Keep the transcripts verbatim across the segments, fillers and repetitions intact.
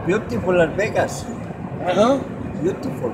Beautiful Las Vegas. Uh-huh. Beautiful.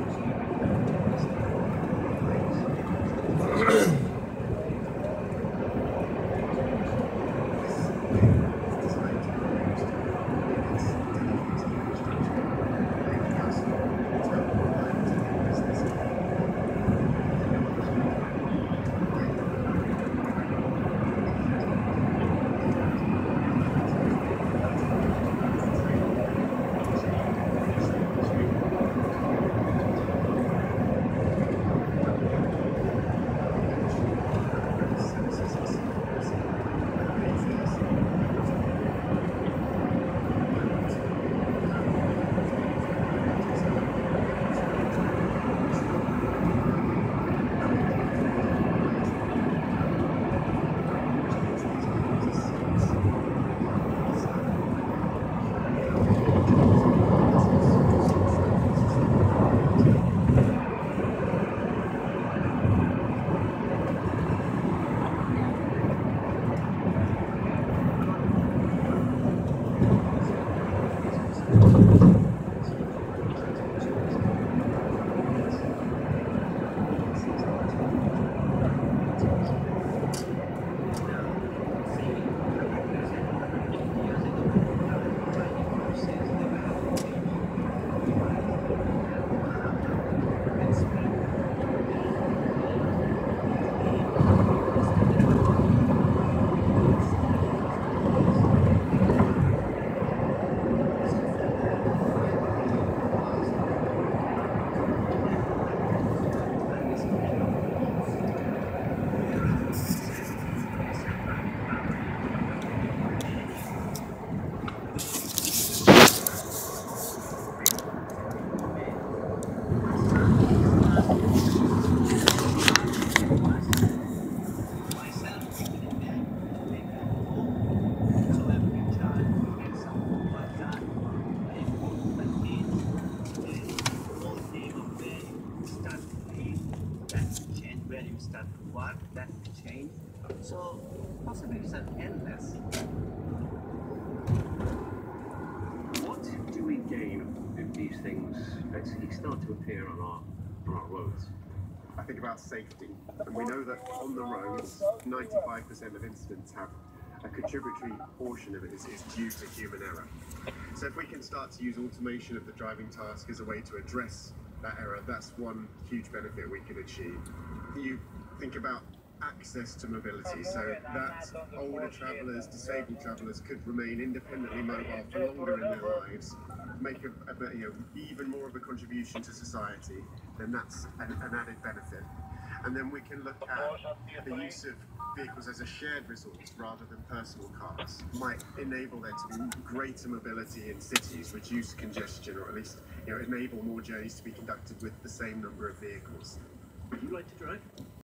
Start to work, that change. So possibilities are endless. What do we gain if these things basically start to appear on our on our roads? I think about safety, and we know that on the roads, ninety-five percent of incidents have a contributory portion of it is, is due to human error. So if we can start to use automation of the driving task as a way to address that error, that's one huge benefit we can achieve. You think about access to mobility, so that older travellers, disabled travellers could remain independently mobile for longer in their lives, make a, a you know, even more of a contribution to society, then that's an, an added benefit. And then we can look at the use of vehicles as a shared resource rather than personal cars. Might enable there to be greater mobility in cities, reduce congestion, or at least you know enable more journeys to be conducted with the same number of vehicles. Would you like to drive?